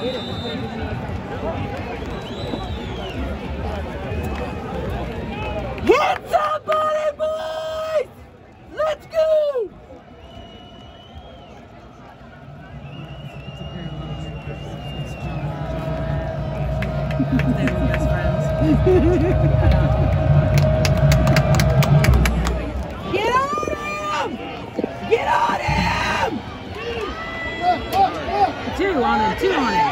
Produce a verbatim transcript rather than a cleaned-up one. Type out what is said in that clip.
Hit somebody, boys! Let's go! They were best friends. Get on him! Get on him! Two on it, two on it.